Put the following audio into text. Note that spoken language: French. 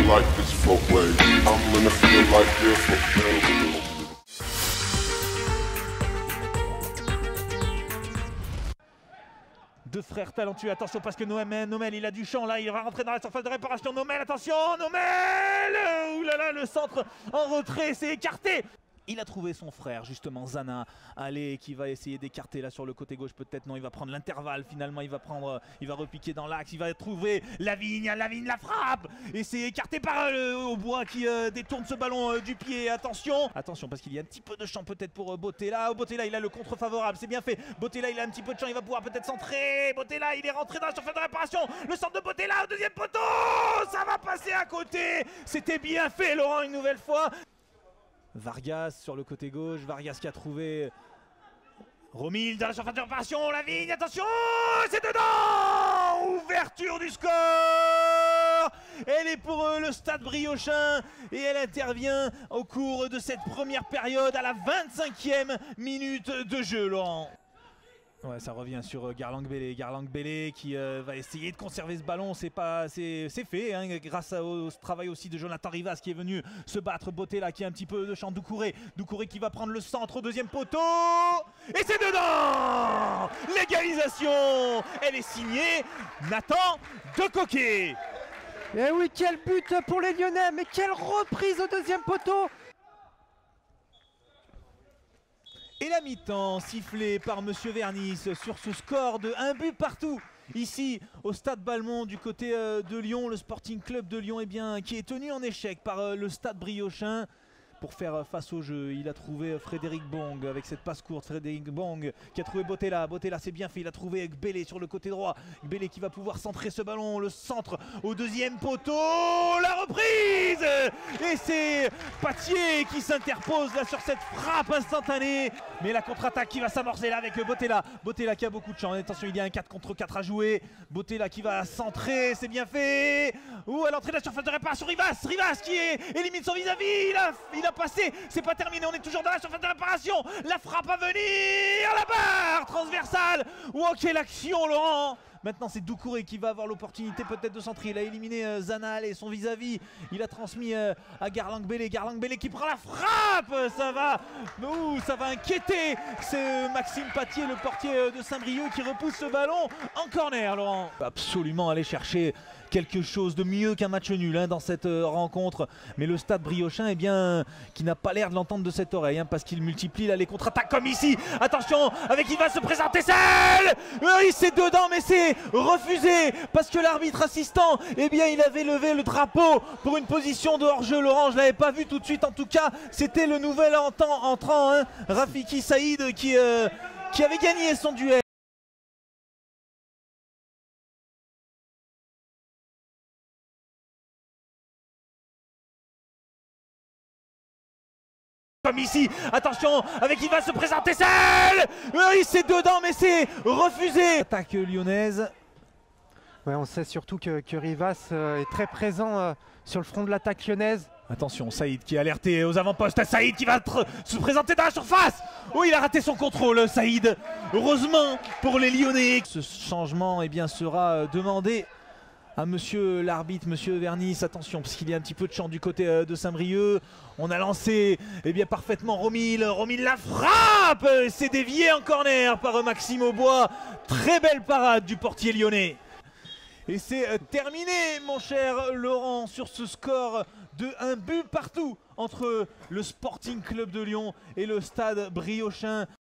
like this for way. I'm gonna feel like this for real. Deux frères talentueux, attention parce que Nomel il a du champ là, il va rentrer dans la surface de réparation. Nomel, attention, Nomel. Ouh là là, le centre en retrait, c'est écarté. Il a trouvé son frère justement, Zana, allez, qui va essayer d'écarter là sur le côté gauche, peut-être non, il va prendre l'intervalle finalement, il va repiquer dans l'axe, il va trouver Lavigne la frappe, et c'est écarté par Aubois qui détourne ce ballon du pied, attention parce qu'il y a un petit peu de champ peut-être pour Bottella. Bottella il a le contre favorable, c'est bien fait, Bottella il a un petit peu de champ, il va pouvoir peut-être centrer, Bottella il est rentré dans la surface de réparation, le centre de Bottella au deuxième poteau, ça va passer à côté, c'était bien fait Laurent une nouvelle fois. Vargas sur le côté gauche, Vargas qui a trouvé Romil dans la surface de réparation, Lavigne, attention, c'est dedans. Ouverture du score. Elle est pour le Stade Briochin et elle intervient au cours de cette première période à la 25e minute de jeu, Laurent. Ouais, ça revient sur Garlang-Bélé qui va essayer de conserver ce ballon, c'est fait hein, grâce au travail aussi de Jonathan Rivas qui est venu se battre. Bottella qui a un petit peu de champ, Doucouré qui va prendre le centre au deuxième poteau et c'est dedans. L'égalisation, elle est signée Nathan Decoquet. Et oui, quel but pour les Lyonnais, mais quelle reprise au deuxième poteau. Et la mi-temps sifflée par Monsieur Vernis sur ce score de 1 but partout. Ici au Stade Balmont du côté de Lyon, le Sporting Club de Lyon qui est tenu en échec par le Stade Briochin. Pour faire face au jeu, il a trouvé Frédéric Bong avec cette passe courte. Frédéric Bong qui a trouvé Bottella. Bottella c'est bien fait, il a trouvé Gbélé sur le côté droit. Gbélé qui va pouvoir centrer ce ballon, le centre au deuxième poteau. La reprise. Et c'est Patier qui s'interpose là sur cette frappe instantanée. Mais la contre-attaque qui va s'amorcer là avec Bottella. Bottella qui a beaucoup de champ. Attention, il y a un 4 contre 4 à jouer. Bottella qui va centrer, c'est bien fait. Ou à l'entrée de la surface de réparation, Rivas qui élimine son vis-à-vis. Il a passé, c'est pas terminé, on est toujours dans la surface de réparation. La frappe à venir, la barre transversale. Wow, quelle action Laurent. Maintenant c'est Doucouré qui va avoir l'opportunité peut-être de centrer. Il a éliminé Zanal et son vis-à-vis. Il a transmis à Garlang-Bélé. Garlang-Bélé qui prend la frappe. Ça va inquiéter. C'est Maxime Patier, le portier de Saint-Brieuc, qui repousse ce ballon en corner, Laurent. Absolument aller chercher quelque chose de mieux qu'un match nul hein, dans cette rencontre. Mais le Stade Briochin, qui n'a pas l'air de l'entendre de cette oreille, hein, parce qu'il multiplie là les contre-attaques comme ici. Attention, avec il va se présenter celle. Oui, c'est dedans, mais c'est refusé parce que l'arbitre assistant, il avait levé le drapeau pour une position de hors-jeu. Laurent, je l'avais pas vu tout de suite. En tout cas, c'était le nouvel entrant, hein, Rafiki Saïd, qui avait gagné son duel. Comme ici, attention, avec il va se présenter celle. Oui, c'est dedans, mais c'est refusé. Attaque lyonnaise. Ouais, on sait surtout que Rivas est très présent sur le front de l'attaque lyonnaise. Attention, Saïd qui est alerté aux avant-postes. Saïd qui va se présenter dans la surface. Oui, il a raté son contrôle, Saïd. Heureusement pour les Lyonnais. Ce changement sera demandé à monsieur l'arbitre, monsieur Vernis. Attention, parce qu'il y a un petit peu de champ du côté de Saint-Brieuc. On a lancé parfaitement Romil la frappe. C'est dévié en corner par Maxime Aubois. Très belle parade du portier lyonnais. Et c'est terminé, mon cher Laurent, sur ce score de 1 but partout entre le Sporting Club de Lyon et le Stade Briochin.